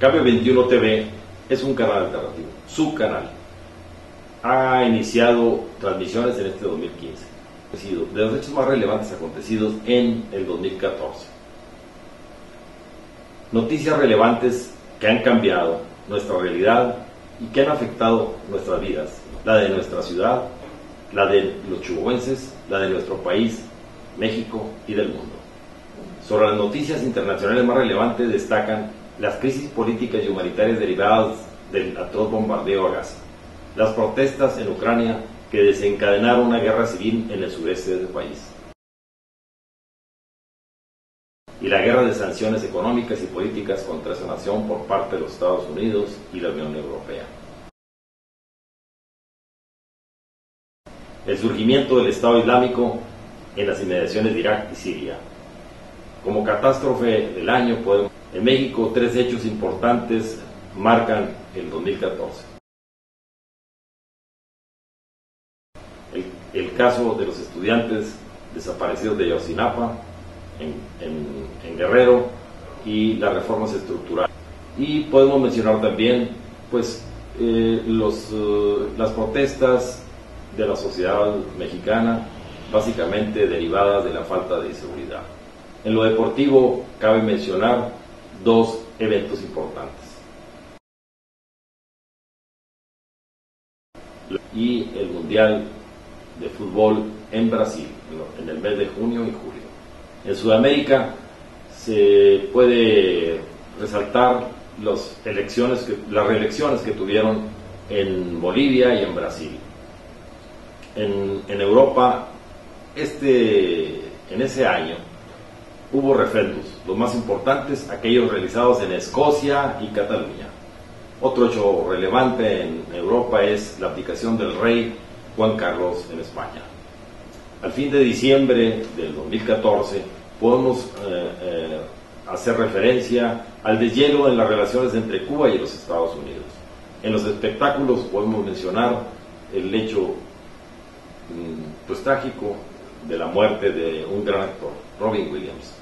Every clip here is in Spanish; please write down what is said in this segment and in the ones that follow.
Cable 21 TV es un canal alternativo, su canal. Ha iniciado transmisiones en este 2015, de los hechos más relevantes acontecidos en el 2014. Noticias relevantes que han cambiado nuestra realidad y que han afectado nuestras vidas, la de nuestra ciudad, la de los chihuahuenses, la de nuestro país, México y del mundo. Sobre las noticias internacionales más relevantes destacan las crisis políticas y humanitarias derivadas del atroz bombardeo a Gaza, las protestas en Ucrania que desencadenaron una guerra civil en el sureste del país, y la guerra de sanciones económicas y políticas contra esa nación por parte de los Estados Unidos y la Unión Europea. El surgimiento del Estado Islámico en las inmediaciones de Irak y Siria. Como catástrofe del año, en México 3 hechos importantes marcan el 2014. El caso de los estudiantes desaparecidos de Ayotzinapa en Guerrero y las reformas estructurales. Y podemos mencionar también las protestas de la sociedad mexicana, básicamente derivadas de la falta de seguridad. En lo deportivo cabe mencionar 2 eventos importantes. Y el Mundial de Fútbol en Brasil, en el mes de junio y julio. En Sudamérica se puede resaltar las reelecciones que tuvieron en Bolivia y en Brasil. En Europa, en ese año, hubo referendos, los más importantes, aquellos realizados en Escocia y Cataluña. Otro hecho relevante en Europa es la abdicación del rey Juan Carlos en España. Al fin de diciembre del 2014 podemos hacer referencia al deshielo en las relaciones entre Cuba y los Estados Unidos. En los espectáculos podemos mencionar el hecho trágico de la muerte de un gran actor, Robin Williams.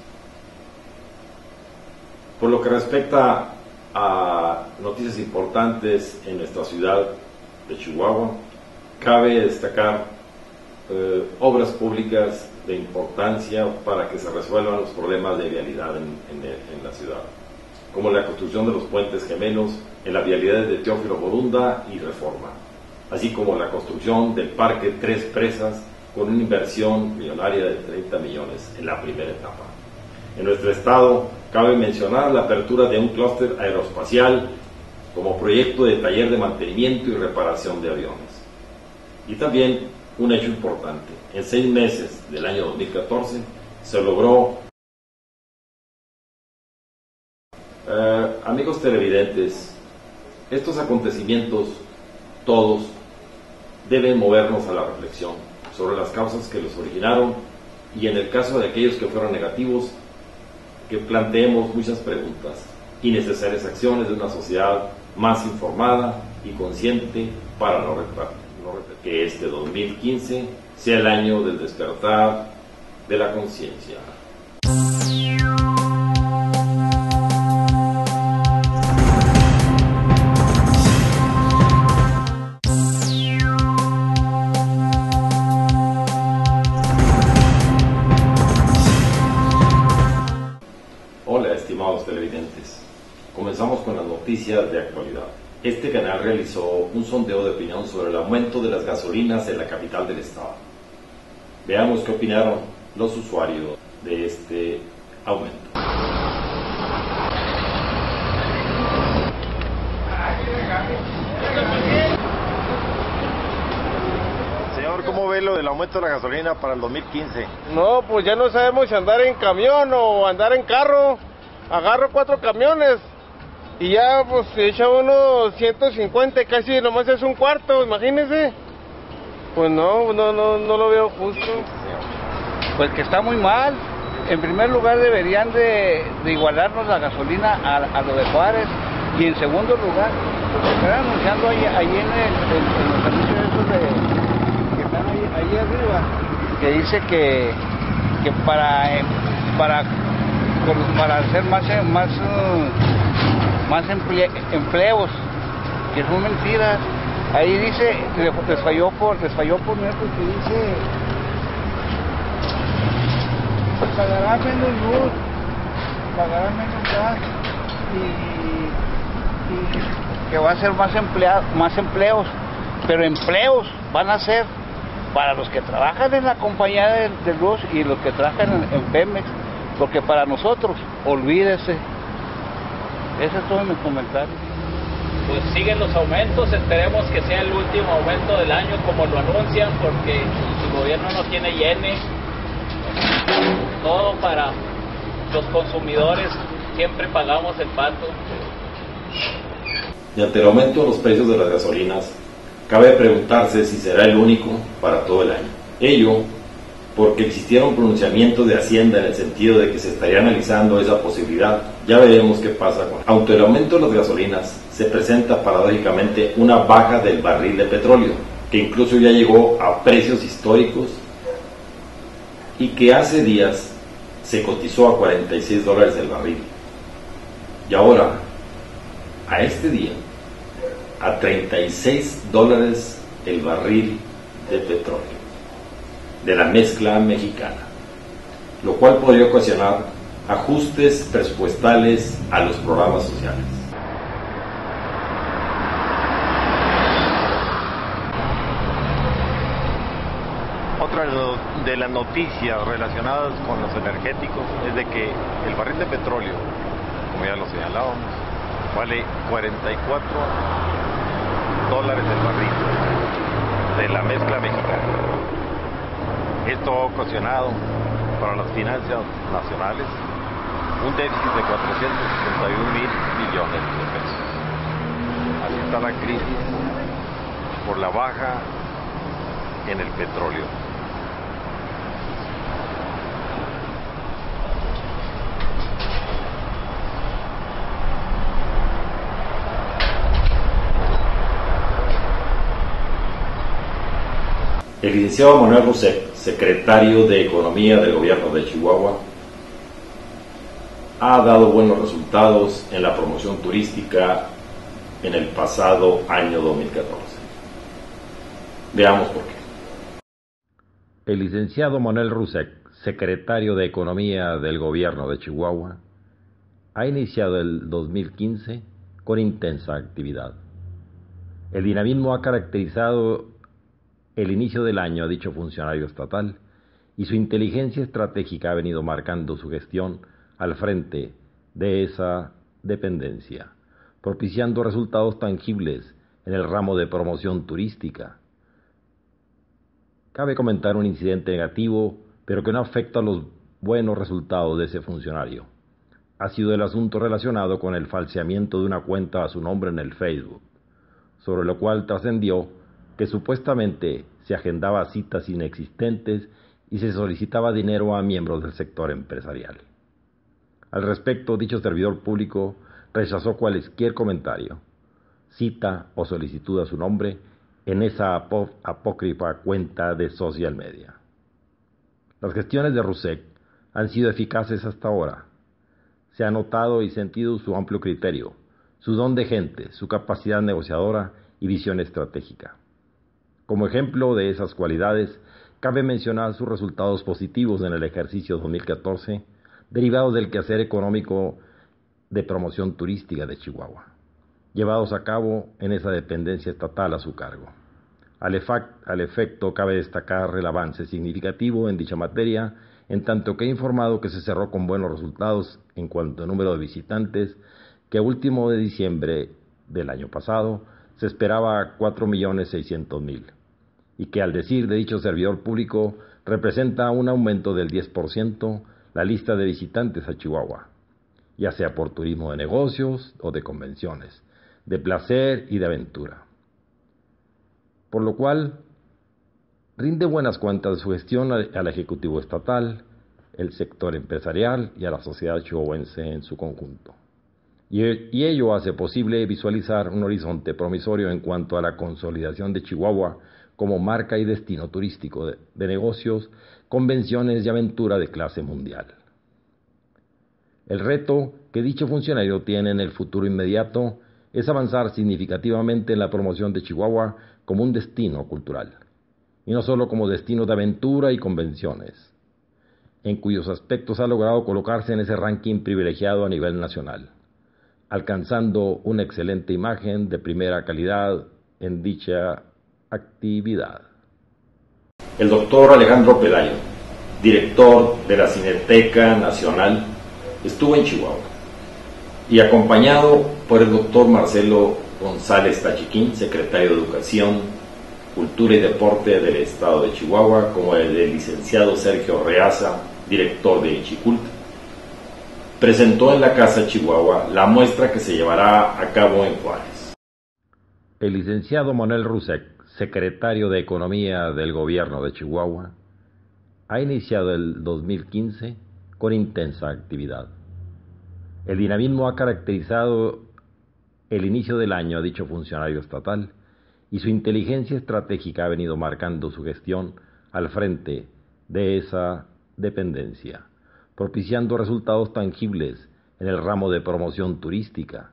Por lo que respecta a noticias importantes en nuestra ciudad de Chihuahua, cabe destacar obras públicas de importancia para que se resuelvan los problemas de vialidad en la ciudad, como la construcción de los puentes gemelos en las vialidades de Teófilo Borunda y Reforma, así como la construcción del Parque Tres Presas con una inversión millonaria de 30 millones en la primera etapa. En nuestro estado cabe mencionar la apertura de un clúster aeroespacial como proyecto de taller de mantenimiento y reparación de aviones. Y también un hecho importante, en 6 meses del año 2014 se logró, amigos televidentes, estos acontecimientos todos deben movernos a la reflexión sobre las causas que los originaron y, en el caso de aquellos que fueron negativos, que planteemos muchas preguntas y necesarias acciones de una sociedad más informada y consciente para no repetir que este 2015 sea el año del despertar de la conciencia. Hola, estimados televidentes. Comenzamos con las noticias de actualidad. Este canal realizó un sondeo de opinión sobre el aumento de las gasolinas en la capital del estado. Veamos qué opinaron los usuarios de este aumento. Señor, ¿cómo ve lo del aumento de la gasolina para el 2015? No, pues ya no sabemos si andar en camión o andar en carro. Agarro 4 camiones y ya pues se echa unos 150, casi nomás es un cuarto, imagínese. Pues no lo veo justo. Pues que está muy mal. En primer lugar deberían de igualarnos la gasolina a lo de Juárez, y en segundo lugar pues están anunciando ahí en los anuncios estos que están ahí arriba, que dice que para hacer más más empleos, que son mentiras. Ahí dice, les falló por menos, porque dice, pagará menos luz, pagará menos gas, y que va a ser más empleos, pero empleos van a ser para los que trabajan en la compañía de luz y los que trabajan en Pemex, porque para nosotros, olvídese. Ese es todo mi comentario. Pues siguen los aumentos, esperemos que sea el último aumento del año como lo anuncian, porque el gobierno no tiene yene. Todo para los consumidores, siempre pagamos el pato. Y ante el aumento de los precios de las gasolinas, cabe preguntarse si será el único para todo el año. Ello porque existieron pronunciamientos de Hacienda en el sentido de que se estaría analizando esa posibilidad. Ya veremos qué pasa con. Aunque el aumento de las gasolinas, se presenta paradójicamente una baja del barril de petróleo, que incluso ya llegó a precios históricos y que hace días se cotizó a $46 el barril. Y ahora, a este día, a $36 el barril de petróleo de la mezcla mexicana, lo cual podría ocasionar ajustes presupuestales a los programas sociales. Otra de las noticias relacionadas con los energéticos es de que el barril de petróleo, como ya lo señalábamos, vale $44 el barril de la mezcla mexicana. Esto ha ocasionado para las finanzas nacionales un déficit de 461 mil millones de pesos. Así está la crisis por la baja en el petróleo. El licenciado Manuel Rusek, secretario de Economía del Gobierno de Chihuahua, ha dado buenos resultados en la promoción turística en el pasado año 2014. Veamos por qué. El licenciado Manuel Rusek, secretario de Economía del Gobierno de Chihuahua, ha iniciado el 2015 con intensa actividad. El dinamismo ha caracterizado el inicio del año a dicho funcionario estatal, y su inteligencia estratégica ha venido marcando su gestión al frente de esa dependencia, propiciando resultados tangibles en el ramo de promoción turística. Cabe comentar un incidente negativo, pero que no afecta a los buenos resultados de ese funcionario. Ha sido el asunto relacionado con el falseamiento de una cuenta a su nombre en el Facebook, sobre lo cual trascendió que supuestamente se agendaba citas inexistentes y se solicitaba dinero a miembros del sector empresarial. Al respecto, dicho servidor público rechazó cualquier comentario, cita o solicitud a su nombre en esa apócrifa cuenta de social media. Las gestiones de Rusek han sido eficaces hasta ahora. Se ha notado y sentido su amplio criterio, su don de gente, su capacidad negociadora y visión estratégica. Como ejemplo de esas cualidades, cabe mencionar sus resultados positivos en el ejercicio 2014, derivados del quehacer económico de promoción turística de Chihuahua, llevados a cabo en esa dependencia estatal a su cargo. Al efecto, cabe destacar el avance significativo en dicha materia, en tanto que he informado que se cerró con buenos resultados en cuanto a número de visitantes, que último de diciembre del año pasado se esperaba 4.600.000, y que al decir de dicho servidor público representa un aumento del 10% la lista de visitantes a Chihuahua, ya sea por turismo de negocios o de convenciones, de placer y de aventura. Por lo cual, rinde buenas cuentas de su gestión al Ejecutivo Estatal, el sector empresarial y a la sociedad chihuahuense en su conjunto. Y ello hace posible visualizar un horizonte promisorio en cuanto a la consolidación de Chihuahua como marca y destino turístico de negocios, convenciones y aventura de clase mundial. El reto que dicho funcionario tiene en el futuro inmediato es avanzar significativamente en la promoción de Chihuahua como un destino cultural, y no solo como destino de aventura y convenciones, en cuyos aspectos ha logrado colocarse en ese ranking privilegiado a nivel nacional, alcanzando una excelente imagen de primera calidad en dicha actividad. El doctor Alejandro Pelayo, director de la Cineteca Nacional, estuvo en Chihuahua y acompañado por el doctor Marcelo González Tachiquín, secretario de Educación, Cultura y Deporte del Estado de Chihuahua, como el licenciado Sergio Reaza, director de Ichicult, presentó en la Casa Chihuahua la muestra que se llevará a cabo en Juárez. El licenciado Manuel Rusek, secretario de Economía del Gobierno de Chihuahua, ha iniciado el 2015 con intensa actividad. El dinamismo ha caracterizado el inicio del año a dicho funcionario estatal, y su inteligencia estratégica ha venido marcando su gestión al frente de esa dependencia, propiciando resultados tangibles en el ramo de promoción turística.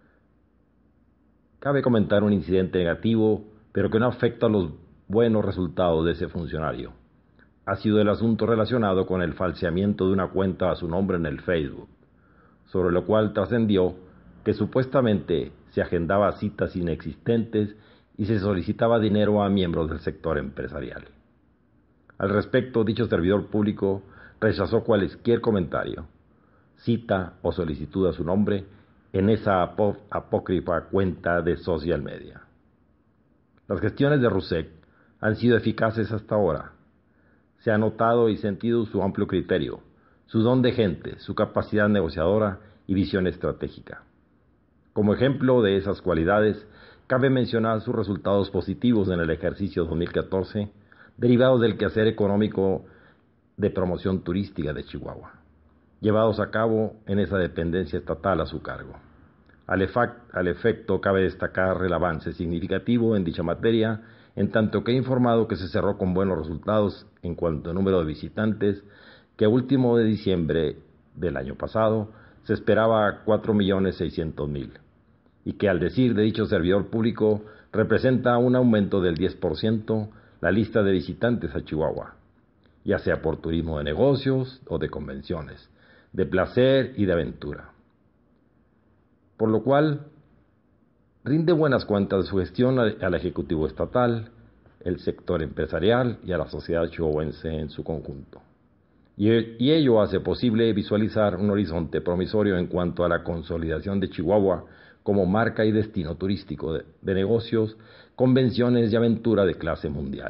Cabe comentar un incidente negativo, pero que no afecta a los buenos resultados de ese funcionario. Ha sido el asunto relacionado con el falseamiento de una cuenta a su nombre en el Facebook, sobre lo cual trascendió que supuestamente se agendaba citas inexistentes y se solicitaba dinero a miembros del sector empresarial. Al respecto, dicho servidor público rechazó cualquier comentario, cita o solicitud a su nombre en esa apócrifa cuenta de social media. Las gestiones de Rusek han sido eficaces hasta ahora. Se ha notado y sentido su amplio criterio, su don de gente, su capacidad negociadora y visión estratégica. Como ejemplo de esas cualidades, cabe mencionar sus resultados positivos en el ejercicio 2014, derivados del quehacer económico de promoción turística de Chihuahua, llevados a cabo en esa dependencia estatal a su cargo. Al efecto, cabe destacar el avance significativo en dicha materia, en tanto que he informado que se cerró con buenos resultados en cuanto a número de visitantes, que a último de diciembre del año pasado se esperaba 4.600.000, y que al decir de dicho servidor público representa un aumento del 10% la lista de visitantes a Chihuahua, ya sea por turismo de negocios o de convenciones, de placer y de aventura. Por lo cual, rinde buenas cuentas de su gestión al Ejecutivo Estatal, el sector empresarial y a la sociedad chihuahuense en su conjunto. Y ello hace posible visualizar un horizonte promisorio en cuanto a la consolidación de Chihuahua como marca y destino turístico de negocios, convenciones y aventura de clase mundial.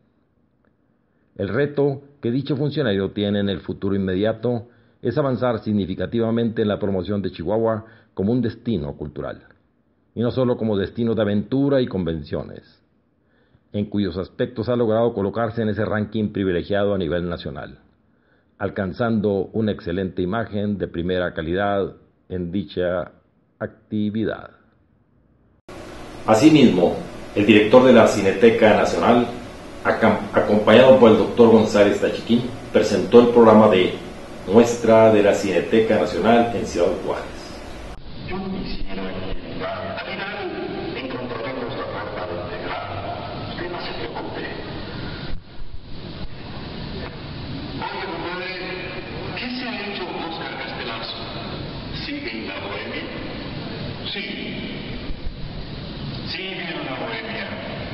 El reto que dicho funcionario tiene en el futuro inmediato es avanzar significativamente en la promoción de Chihuahua como un destino cultural, y no solo como destino de aventura y convenciones, en cuyos aspectos ha logrado colocarse en ese ranking privilegiado a nivel nacional, alcanzando una excelente imagen de primera calidad en dicha actividad. Asimismo, el director de la Cineteca Nacional, acompañado por el doctor González Tachiquín, presentó el programa de muestra de la Cineteca Nacional en Ciudad Juárez. Yo quisiera que al final encontraremos la forma de integrar. Usted no se preocupe. Oye, compadre, ¿qué se ha hecho Oscar Castelazo? ¿Sigue en la bohemia? Sí. Sigue en la bohemia.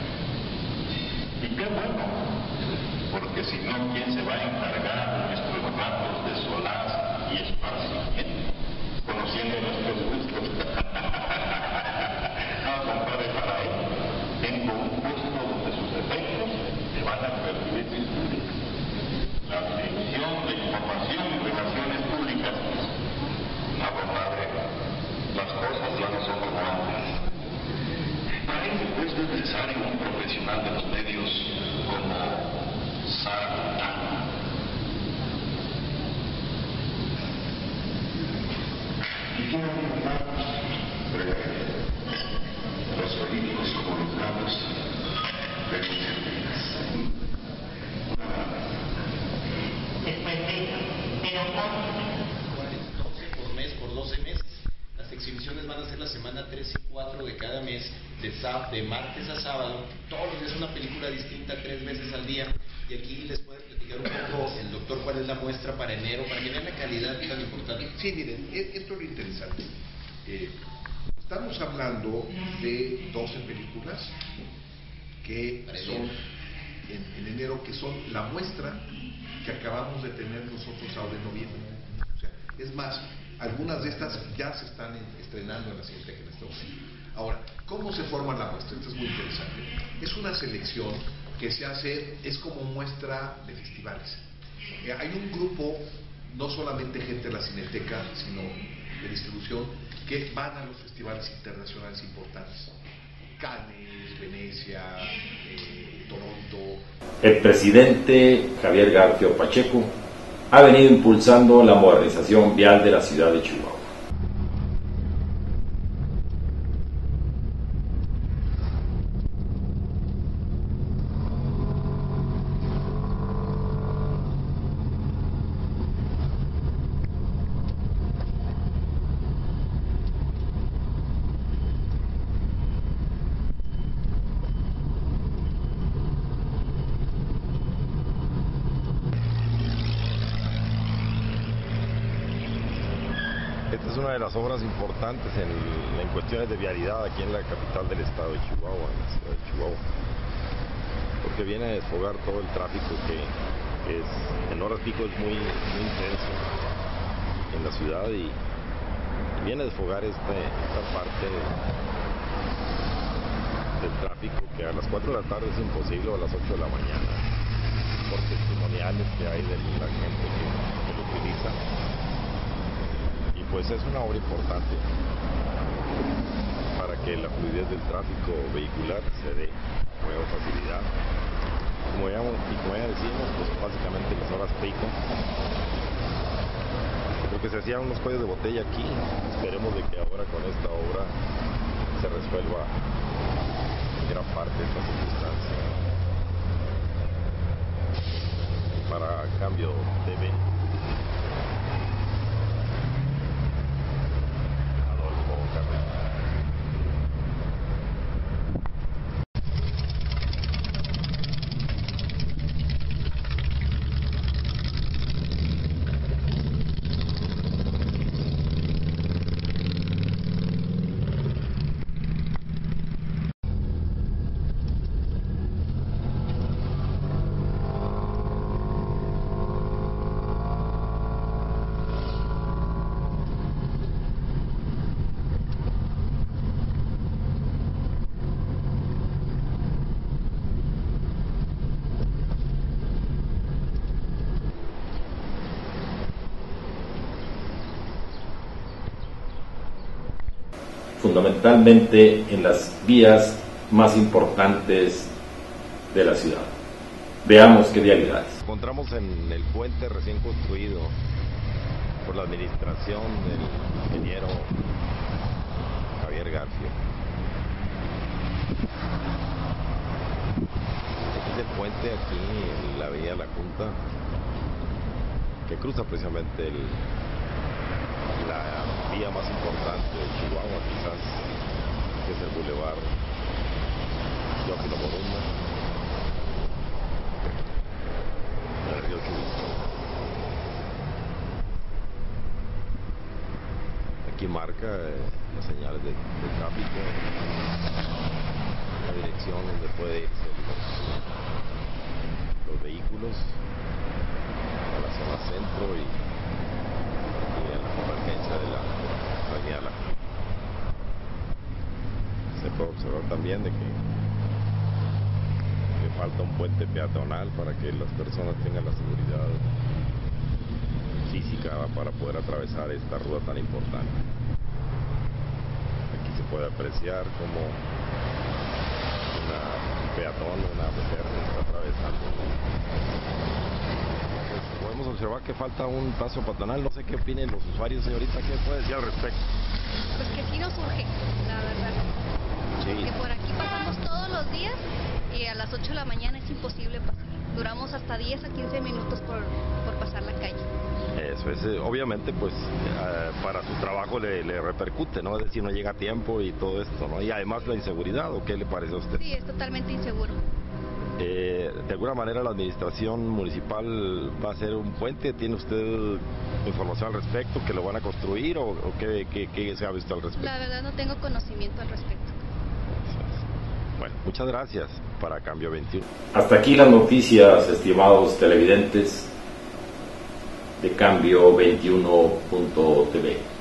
Y qué bueno, porque si no, ¿quién se va a encargar de nuestros ratos de solaz y esparcimiento? Conociendo nuestros gustos. No, compadre, para él tengo un puesto donde sus efectos se van a permitir. La Dirección de Información y Relaciones Públicas. No, compadre, las cosas ya no son como antes. Para ese puesto es necesario un profesional de los medios como Sara. Y quiero informar los políticos como los datos de sus servicios. Después de eso, pero ser la semana 3 y 4 de cada mes, de martes a sábado, todos los días una película distinta 3 veces al día. Y aquí les puede platicar un poco el doctor cuál es la muestra para enero, para que vean la calidad tan importante. Sí, miren, esto es lo interesante. Estamos hablando de 12 películas que son en enero, que son la muestra que acabamos de tener nosotros ahora en noviembre. O sea, es más, algunas de estas ya se están estrenando en la Cineteca en este momento. Ahora, ¿cómo se forma la muestra? Esto es muy interesante. Es una selección que se hace, es como muestra de festivales. Hay un grupo, no solamente gente de la Cineteca, sino de distribución, que van a los festivales internacionales importantes. Cannes, Venecia, Toronto. El presidente Javier Garfio Pacheco ha venido impulsando la modernización vial de la ciudad de Chihuahua. Esta es una de las obras importantes en cuestiones de vialidad aquí en la capital del estado de Chihuahua, en la ciudad de Chihuahua, porque viene a desfogar todo el tráfico que es, en horas pico es muy intenso en la ciudad, y viene a desfogar esta parte del tráfico que a las 4 de la tarde es imposible, o a las 8 de la mañana, por testimoniales que hay de la gente que lo utiliza. Pues es una obra importante para que la fluidez del tráfico vehicular se dé con mayor facilidad. Como ya decimos, pues básicamente las horas pico, porque se hacían unos cuellos de botella aquí. Esperemos de que ahora con esta obra se resuelva en gran parte esta circunstancia. Para cambio de fundamentalmente en las vías más importantes de la ciudad. Veamos qué vialidades. Nos encontramos en el puente recién construido por la administración del ingeniero Javier Garfio. Este es el puente aquí en la avenida La Junta, que cruza precisamente la vía más importante de Chihuahua, quizás, que es el Boulevard Teófilo Morunda, en el río Chubut. Aquí marca las señales de tráfico, la dirección donde puede irse los vehículos a la zona centro y a la convergencia de la avenida La Junta. Se puede observar también de que falta un puente peatonal para que las personas tengan la seguridad física para poder atravesar esta ruta tan importante. Aquí se puede apreciar como un peatón, una mujer está atravesando. Pues podemos observar que falta un paso peatonal. No sé qué opinen los usuarios, señorita, ¿qué puede decir al respecto? Pues que sí nos urge, la verdad. Sí. Que por aquí pasamos todos los días y a las 8 de la mañana es imposible pasar. Duramos hasta 10 a 15 minutos por pasar la calle. Eso es, obviamente, pues para su trabajo le repercute, ¿no? Es decir, no llega a tiempo y todo esto, ¿no? Y además la inseguridad, ¿o qué le parece a usted? Sí, es totalmente inseguro. De alguna manera la administración municipal va a ser un puente. ¿Tiene usted información al respecto? ¿Que lo van a construir o qué sabe usted al respecto? La verdad no tengo conocimiento al respecto. Bueno, muchas gracias para Cambio 21. Hasta aquí las noticias, estimados televidentes de Cambio 21.tv.